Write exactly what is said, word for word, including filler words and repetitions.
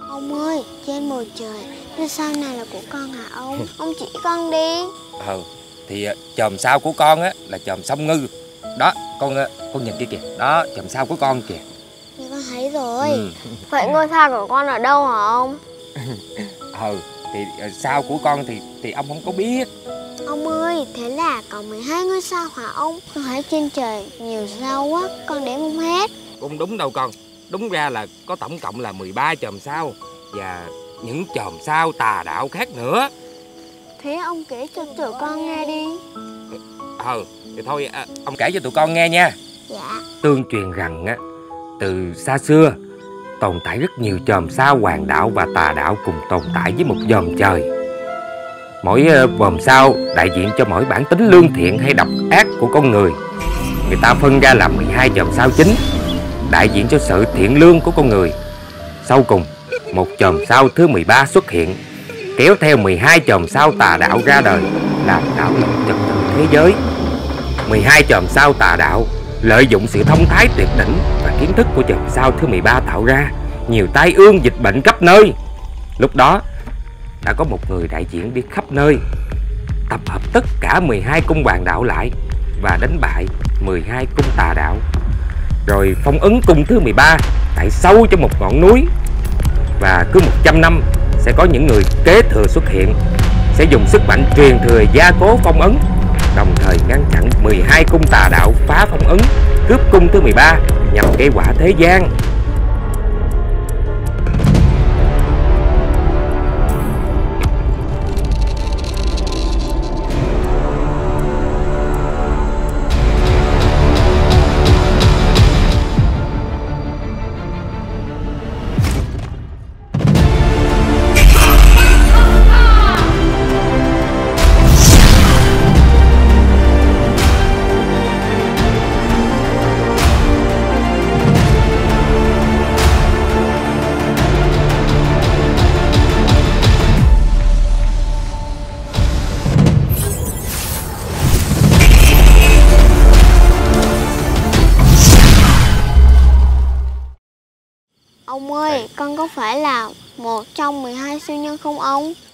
Ông ơi, trên bầu trời ngôi sao này là của con hả ông? Ông chỉ con đi. Ờ, thì chòm sao của con á là chòm song ngư. Đó, con con nhìn kia kìa. Đó, chòm sao của con kìa. Dạ con thấy rồi. Ừ. Vậy ngôi sao của con ở đâu hả ông? Ờ, thì sao của con thì thì ông không có biết. Ông ơi, thế là có mười hai ngôi sao hả ông? Con thấy trên trời nhiều sao quá, con đếm không hết. Cũng đúng đâu con. Đúng ra là có tổng cộng là mười ba chòm sao và những chòm sao tà đạo khác nữa. Thế ông kể cho tụi con nghe đi. Ờ, thì thôi à, ông kể cho tụi con nghe nha. Dạ. Tương truyền rằng á, từ xa xưa tồn tại rất nhiều chòm sao hoàng đạo và tà đạo cùng tồn tại với một vòm trời. Mỗi vòm sao đại diện cho mỗi bản tính lương thiện hay độc ác của con người. Người ta phân ra làm mười hai chòm sao chính, đại diện cho sự thiện lương của con người. Sau cùng, một chòm sao thứ mười ba xuất hiện, kéo theo mười hai chòm sao tà đạo ra đời, làm đảo lộn trật tự thế giới. mười hai chòm sao tà đạo lợi dụng sự thông thái tuyệt đỉnh và kiến thức của chòm sao thứ mười ba tạo ra nhiều tai ương dịch bệnh khắp nơi. Lúc đó đã có một người đại diện đi khắp nơi, tập hợp tất cả mười hai cung hoàng đạo lại và đánh bại mười hai cung tà đạo, rồi phong ấn cung thứ mười ba tại sâu trong một ngọn núi. Và cứ một trăm năm sẽ có những người kế thừa xuất hiện, sẽ dùng sức mạnh truyền thừa gia cố phong ấn, đồng thời ngăn chặn mười hai cung tà đạo phá phong ấn, cướp cung thứ mười ba nhằm gây họa thế gian. Ông ơi, con có phải là một trong mười hai siêu nhân không ông?